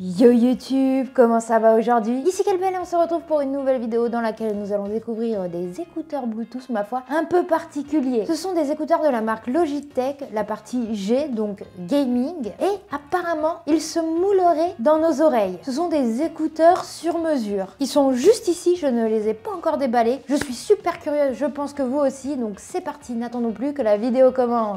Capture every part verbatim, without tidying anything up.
Yo YouTube, comment ça va aujourd'hui? Ici Kelbel et on se retrouve pour une nouvelle vidéo dans laquelle nous allons découvrir des écouteurs Bluetooth, ma foi, un peu particuliers. Ce sont des écouteurs de la marque Logitech, la partie G, donc gaming, et apparemment ils se mouleraient dans nos oreilles. Ce sont des écouteurs sur mesure. Ils sont juste ici, je ne les ai pas encore déballés. Je suis super curieuse, je pense que vous aussi, donc c'est parti, n'attendons plus que la vidéo commence.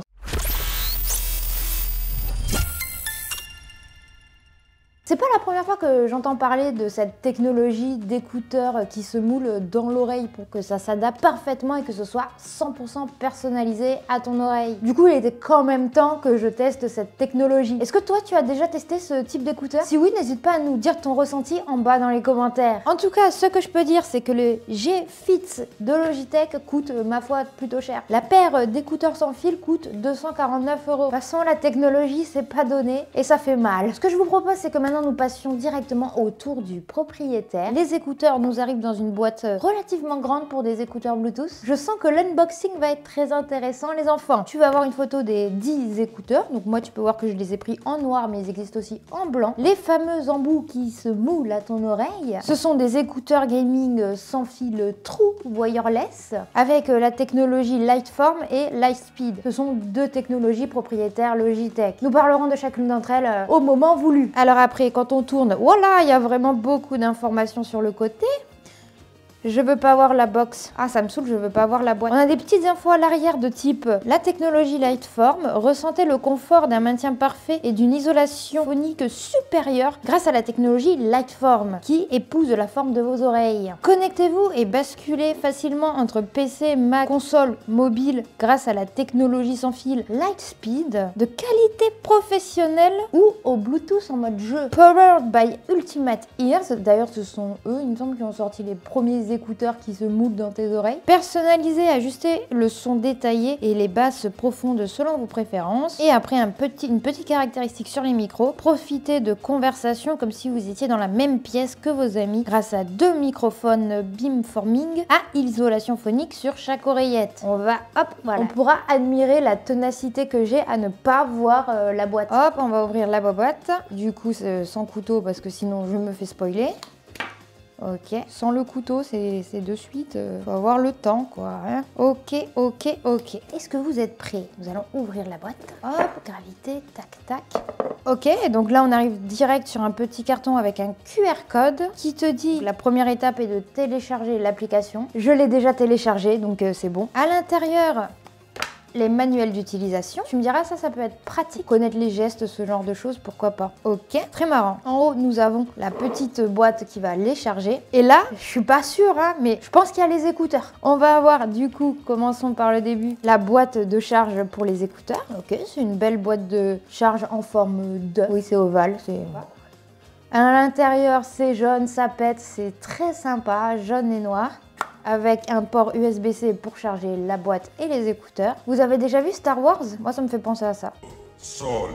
C'est pas la première fois que j'entends parler de cette technologie d'écouteurs qui se moule dans l'oreille pour que ça s'adapte parfaitement et que ce soit cent pour cent personnalisé à ton oreille. Du coup, il était quand même temps que je teste cette technologie. Est-ce que toi, tu as déjà testé ce type d'écouteur? Si oui, n'hésite pas à nous dire ton ressenti en bas dans les commentaires. En tout cas, ce que je peux dire, c'est que le G-Fits de Logitech coûte, ma foi, plutôt cher. La paire d'écouteurs sans fil coûte deux cent quarante-neuf euros. De toute façon, la technologie, c'est pas donné et ça fait mal. Ce que je vous propose, c'est que maintenant, nous passions directement au tour du propriétaire. Les écouteurs nous arrivent dans une boîte relativement grande pour des écouteurs Bluetooth. Je sens que l'unboxing va être très intéressant, les enfants. Tu vas avoir une photo des dix écouteurs. Donc moi, tu peux voir que je les ai pris en noir, mais ils existent aussi en blanc. Les fameux embouts qui se moulent à ton oreille. Ce sont des écouteurs gaming sans fil True Wireless avec la technologie Lightform et Lightspeed. Ce sont deux technologies propriétaires Logitech. Nous parlerons de chacune d'entre elles au moment voulu. Alors après, quand on tourne, voilà, il y a vraiment beaucoup d'informations sur le côté. Je veux pas voir la box. Ah, ça me saoule, je veux pas voir la boîte. On a des petites infos à l'arrière de type la technologie Lightform. Ressentez le confort d'un maintien parfait et d'une isolation phonique supérieure grâce à la technologie Lightform qui épouse la forme de vos oreilles. Connectez-vous et basculez facilement entre P C, Mac, console, mobile grâce à la technologie sans fil Lightspeed de qualité professionnelle ou au Bluetooth en mode jeu. Powered by Ultimate Ears. D'ailleurs, ce sont eux, il me semble, qui ont sorti les premiers écouteurs qui se moulent dans tes oreilles. Personnalisez, ajustez le son détaillé et les basses profondes selon vos préférences. Et après un petit, une petite caractéristique sur les micros, profitez de conversations comme si vous étiez dans la même pièce que vos amis grâce à deux microphones beamforming à isolation phonique sur chaque oreillette. On va, hop, voilà. On pourra admirer la ténacité que j'ai à ne pas voir euh, la boîte. Hop, on va ouvrir la boîte. Du coup, c'est sans couteau parce que sinon je me fais spoiler. Ok, sans le couteau, c'est de suite, euh, faut avoir le temps quoi. Hein. Ok, ok, ok. Est-ce que vous êtes prêts? Nous allons ouvrir la boîte. Hop, gravité, tac, tac. Ok, donc là on arrive direct sur un petit carton avec un Q R code qui te dit la première étape est de télécharger l'application. Je l'ai déjà téléchargé, donc euh, c'est bon. À l'intérieur, les manuels d'utilisation. Tu me diras, ça, ça peut être pratique. Connaître les gestes, ce genre de choses, pourquoi pas. Ok, très marrant. En haut, nous avons la petite boîte qui va les charger. Et là, je suis pas sûre, hein, mais je pense qu'il y a les écouteurs. On va avoir, du coup, commençons par le début, la boîte de charge pour les écouteurs. Ok, c'est une belle boîte de charge en forme de... Oui, c'est ovale, c'est... À l'intérieur, c'est jaune, ça pète, c'est très sympa, jaune et noir. Avec un port U S B C pour charger la boîte et les écouteurs. Vous avez déjà vu Star Wars? Moi, ça me fait penser à ça. Solo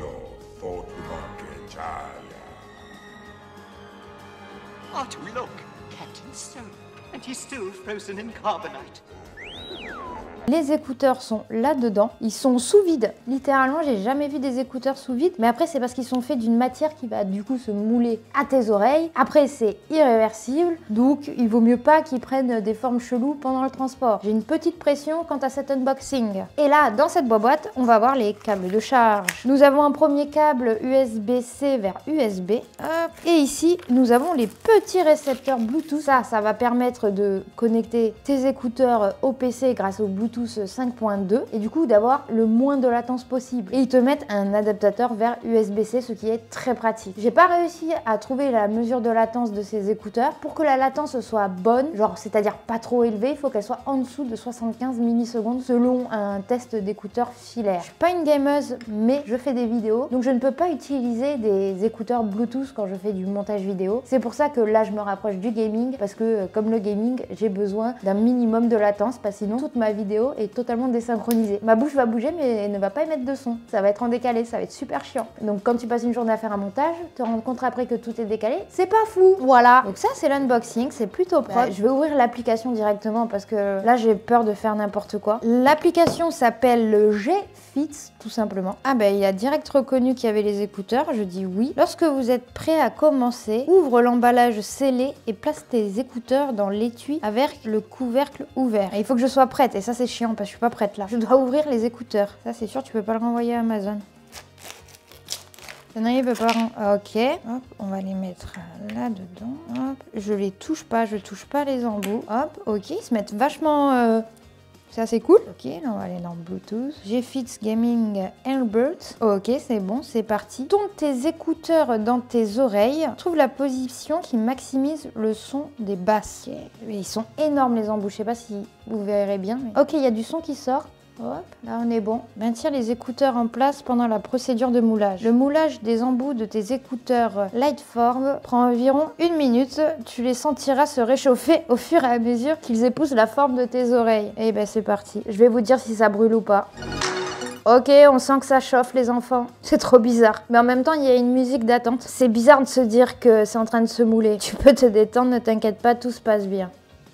Artu, look, Captain Soap, and he's still frozen in carbonite. Les écouteurs sont là-dedans, ils sont sous vide. Littéralement, j'ai jamais vu des écouteurs sous vide, mais après c'est parce qu'ils sont faits d'une matière qui va du coup se mouler à tes oreilles. Après c'est irréversible, donc il vaut mieux pas qu'ils prennent des formes cheloues pendant le transport. J'ai une petite pression quant à cet unboxing. Et là, dans cette boîte, on va voir les câbles de charge. Nous avons un premier câble U S B C vers U S B. Hop. Et ici, nous avons les petits récepteurs Bluetooth. Ça, ça va permettre de connecter tes écouteurs au P C grâce au Bluetooth cinq point deux et du coup d'avoir le moins de latence possible. Et ils te mettent un adaptateur vers U S B C, ce qui est très pratique. J'ai pas réussi à trouver la mesure de latence de ces écouteurs. Pour que la latence soit bonne, genre c'est-à-dire pas trop élevée, il faut qu'elle soit en dessous de soixante-quinze millisecondes selon un test d'écouteurs filaires. Je suis pas une gameuse, mais je fais des vidéos, donc je ne peux pas utiliser des écouteurs Bluetooth quand je fais du montage vidéo. C'est pour ça que là je me rapproche du gaming, parce que comme le gaming, j'ai besoin d'un minimum de latence, parce que sinon toute ma vidéo l'audio est totalement désynchronisé. Ma bouche va bouger mais elle ne va pas émettre de son. Ça va être en décalé, ça va être super chiant. Donc quand tu passes une journée à faire un montage, te rends compte après que tout est décalé, c'est pas fou. Voilà. Donc ça c'est l'unboxing, c'est plutôt propre. Bah, je vais ouvrir l'application directement parce que là j'ai peur de faire n'importe quoi. L'application s'appelle le G-Fits tout simplement. Ah ben bah, il y a direct reconnu qu'il y avait les écouteurs, je dis oui. Lorsque vous êtes prêt à commencer, ouvre l'emballage scellé et place tes écouteurs dans l'étui avec le couvercle ouvert. Et il faut que je sois prête et ça c'est chiant parce que je suis pas prête là. Je dois ouvrir les écouteurs. Ça c'est sûr tu peux pas le renvoyer à Amazon. Non, il peut pas rend... Ok, hop, on va les mettre là-dedans. Hop, je les touche pas, je touche pas les embouts. Hop, ok, ils se mettent vachement... Euh... C'est assez cool. Ok, là, on va aller dans Bluetooth. G-Fits Gaming Earbuds. Ok, c'est bon, c'est parti. Tourne tes écouteurs dans tes oreilles. Trouve la position qui maximise le son des basses. Okay. Ils sont énormes les embouts, je sais pas si vous verrez bien. Mais... Ok, il y a du son qui sort. Hop, là on est bon. Maintiens les écouteurs en place pendant la procédure de moulage. Le moulage des embouts de tes écouteurs Lightform prend environ une minute. Tu les sentiras se réchauffer au fur et à mesure qu'ils épousent la forme de tes oreilles. Et ben c'est parti. Je vais vous dire si ça brûle ou pas. Ok, on sent que ça chauffe les enfants. C'est trop bizarre. Mais en même temps, il y a une musique d'attente. C'est bizarre de se dire que c'est en train de se mouler. Tu peux te détendre, ne t'inquiète pas, tout se passe bien.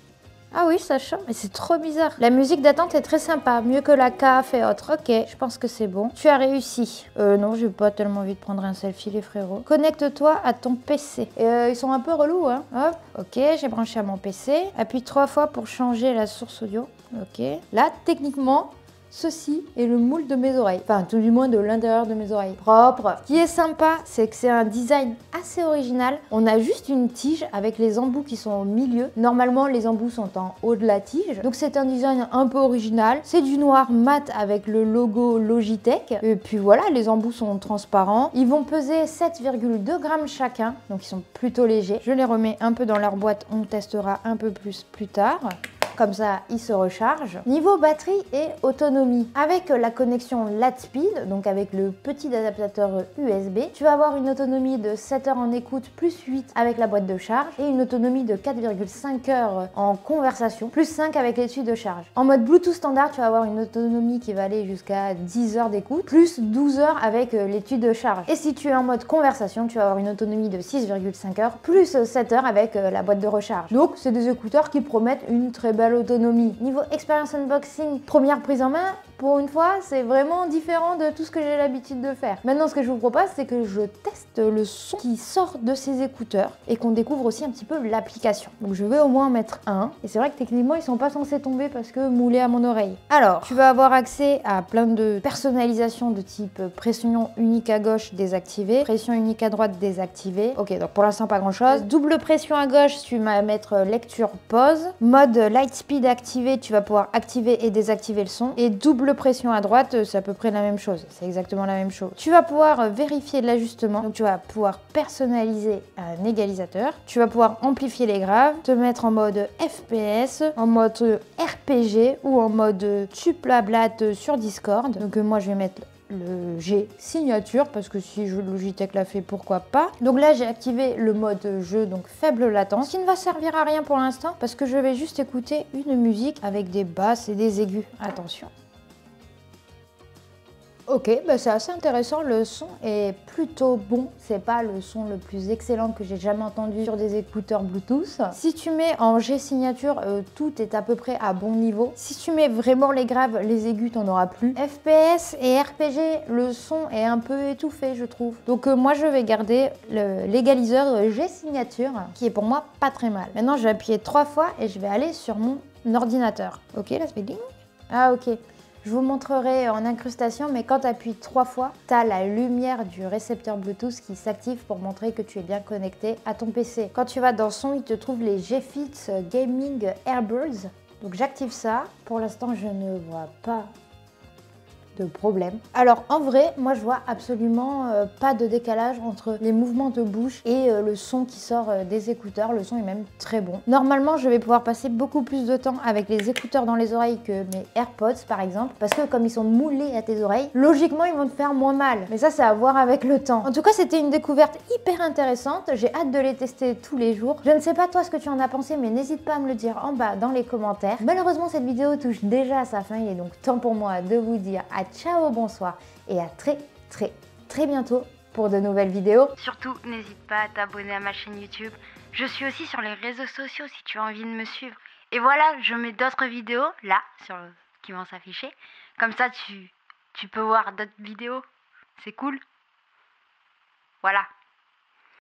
Ah oui, ça chante, mais c'est trop bizarre. La musique d'attente est très sympa, mieux que la C A F et autres. Ok, je pense que c'est bon. Tu as réussi. Euh, non, j'ai pas tellement envie de prendre un selfie, les frérots. Connecte-toi à ton P C. Et euh, ils sont un peu relous, hein. Hop, ok, j'ai branché à mon P C. Appuie trois fois pour changer la source audio. Ok. Là, techniquement... Ceci est le moule de mes oreilles, enfin tout du moins de l'intérieur de mes oreilles. Propre. Ce qui est sympa, c'est que c'est un design assez original. On a juste une tige avec les embouts qui sont au milieu. Normalement, les embouts sont en haut de la tige. Donc c'est un design un peu original. C'est du noir mat avec le logo Logitech. Et puis voilà, les embouts sont transparents. Ils vont peser sept virgule deux grammes chacun, donc ils sont plutôt légers. Je les remets un peu dans leur boîte, on testera un peu plus plus tard. Comme ça, il se recharge. Niveau batterie et autonomie, avec la connexion Lightspeed, donc avec le petit adaptateur U S B, tu vas avoir une autonomie de sept heures en écoute plus huit avec la boîte de charge et une autonomie de quatre virgule cinq heures en conversation plus cinq avec l'étui de charge. En mode Bluetooth standard, tu vas avoir une autonomie qui va aller jusqu'à dix heures d'écoute plus douze heures avec l'étui de charge. Et si tu es en mode conversation, tu vas avoir une autonomie de six virgule cinq heures plus sept heures avec la boîte de recharge. Donc, c'est des écouteurs qui promettent une très belle autonomie. Niveau expérience unboxing, première prise en main, pour une fois, c'est vraiment différent de tout ce que j'ai l'habitude de faire. Maintenant, ce que je vous propose, c'est que je teste le son qui sort de ces écouteurs et qu'on découvre aussi un petit peu l'application. Donc, je vais au moins en mettre un. Et c'est vrai que techniquement, ils sont pas censés tomber parce que moulés à mon oreille. Alors, tu vas avoir accès à plein de personnalisations de type pression unique à gauche désactivée, pression unique à droite désactivée. Ok, donc pour l'instant, pas grand chose. Double pression à gauche, tu vas mettre lecture pause. Mode Lightspeed activé, tu vas pouvoir activer et désactiver le son. Et double pression à droite, c'est à peu près la même chose. C'est exactement la même chose. Tu vas pouvoir vérifier de l'ajustement. Donc tu vas pouvoir personnaliser un égalisateur. Tu vas pouvoir amplifier les graves, te mettre en mode F P S, en mode R P G ou en mode tuplablat sur Discord. Donc moi je vais mettre le G signature parce que si je Logitech l'a fait, pourquoi pas. Donc là j'ai activé le mode jeu, donc faible latence, qui ne va servir à rien pour l'instant parce que je vais juste écouter une musique avec des basses et des aigus. Attention. Ok, bah c'est assez intéressant, le son est plutôt bon, c'est pas le son le plus excellent que j'ai jamais entendu sur des écouteurs Bluetooth. Si tu mets en G signature, euh, tout est à peu près à bon niveau. Si tu mets vraiment les graves, les aigus, t'en auras plus. F P S et R P G, le son est un peu étouffé, je trouve. Donc euh, moi je vais garder l'égaliseur G signature, qui est pour moi pas très mal. Maintenant je vais appuyer trois fois et je vais aller sur mon ordinateur. Ok, là ça fait ding. Ah ok. Je vous montrerai en incrustation, mais quand tu appuies trois fois, tu as la lumière du récepteur Bluetooth qui s'active pour montrer que tu es bien connecté à ton P C. Quand tu vas dans son, il te trouve les G-Fits Gaming Earbuds. Donc j'active ça. Pour l'instant, je ne vois pas de problème. Alors en vrai, moi je vois absolument euh, pas de décalage entre les mouvements de bouche et euh, le son qui sort euh, des écouteurs. Le son est même très bon. Normalement, je vais pouvoir passer beaucoup plus de temps avec les écouteurs dans les oreilles que mes AirPods par exemple, parce que comme ils sont moulés à tes oreilles, logiquement ils vont te faire moins mal. Mais ça, c'est à voir avec le temps. En tout cas, c'était une découverte hyper intéressante. J'ai hâte de les tester tous les jours. Je ne sais pas toi ce que tu en as pensé, mais n'hésite pas à me le dire en bas dans les commentaires. Malheureusement, cette vidéo touche déjà à sa fin. Il est donc temps pour moi de vous dire à ciao, bonsoir et à très très très bientôt pour de nouvelles vidéos. Surtout, n'hésite pas à t'abonner à ma chaîne YouTube. Je suis aussi sur les réseaux sociaux si tu as envie de me suivre. Et voilà, je mets d'autres vidéos là sur qui vont s'afficher. Comme ça, tu, tu peux voir d'autres vidéos. C'est cool. Voilà.